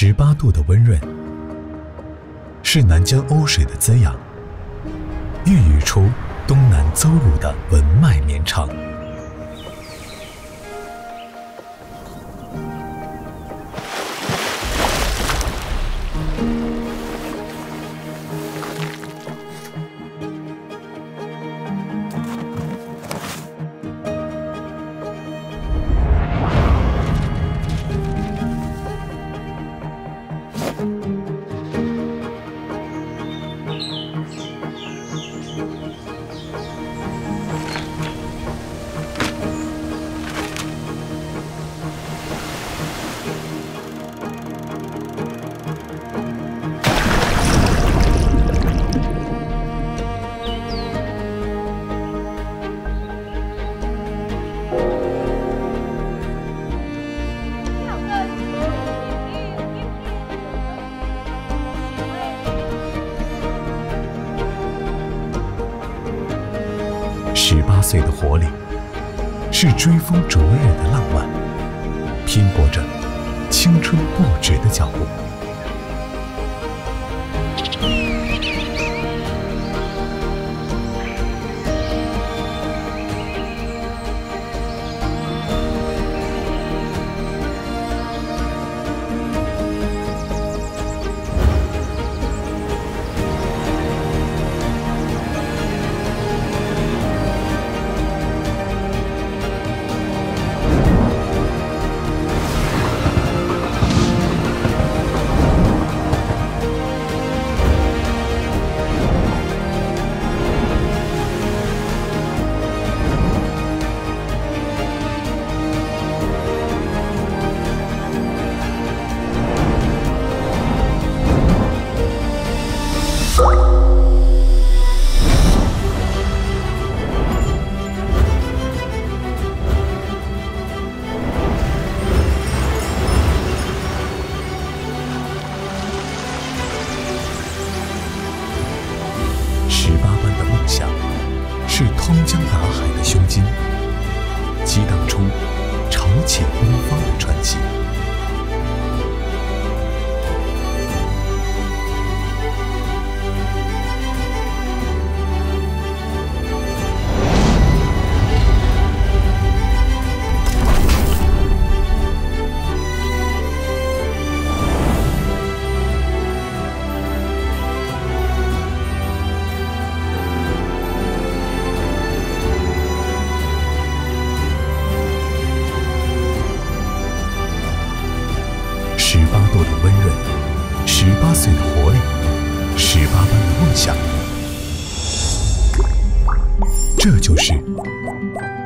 18度的温润，是南疆瓯水的滋养，孕育出东南邹鲁的文脉绵长。18岁的活力，是追风逐日的浪漫，拼搏着青春不止的脚步。是通江达海的胸襟，激荡出潮起东方的传奇。18度的温润，18岁的活力，18般的梦想，这就是